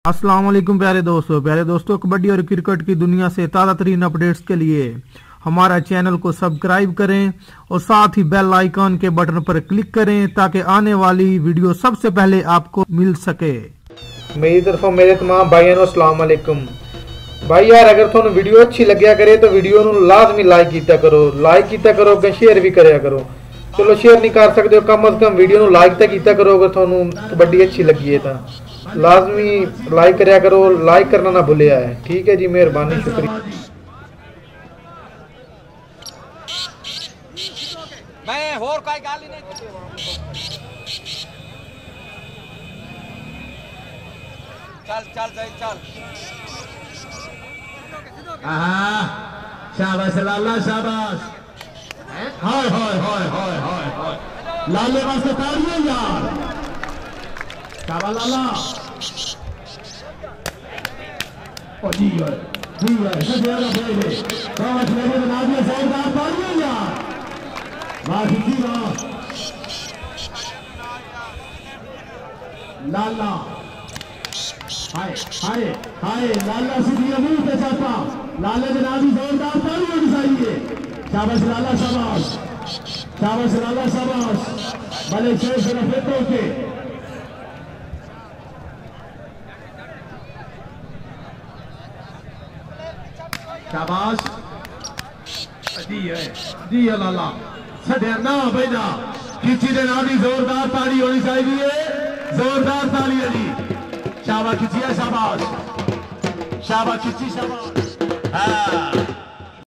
अस्सलाम वालेकुम प्यारे दोस्तों कबड्डी और क्रिकेट की दुनिया से ताज़ा तरीन अपडेट्स के लिए हमारा चैनल को सब्सक्राइब करें और साथ ही बेल आइकन के बटन पर क्लिक करें ताकि आने वाली वीडियो सबसे पहले आपको मिल सके। मेरी तरफों मेरे तमाम भाइयों को अस्सलाम वालेकुम। भाई यार अगर तुहानू वीडियो अच्छी लग्या करे तो वीडियो नू लाजमी लाइक कीता करो अगे शेयर भी करया करो। चलो शेयर नहीं कर सकते कम अज कम वीडियो नू लाइक तो कीता करो। अगर तुहानू कबड्डी अच्छी लगी है तो लाजमी लाइक करया करो, लाइक करना ना भूलिया है। ठीक है जी, मेहरबानी, शुक्रिया। मैं होर कोई गाल ही नहीं। चल चल चल शाबाश लाला शाबाश। हाय हाय हाय हाय हाय हाय लाले वास्ते तालियां यार। शाबाश लाला। ओ जी सदियारा बेले शाबाश मेरे नादिया जोरदार तालियां यार। वाह जी वाह लाला। हाय हाय हाय लाला सीधी मुंह पे जाता। लाले जनाबी जोरदार तालियां बजाइए। शाबाश लाला शाबाश, शाबाश लाला शाबाश। भले शेर से रफेटों के शाबाश जी है लाला। सदिया ना बेजा खिची दे नादी जोरदार ताली होनी चाहिए, जोरदार ताली है जी। शाबाश खिचिया शाबाश, शाबाश खिची शाबाश। हाँ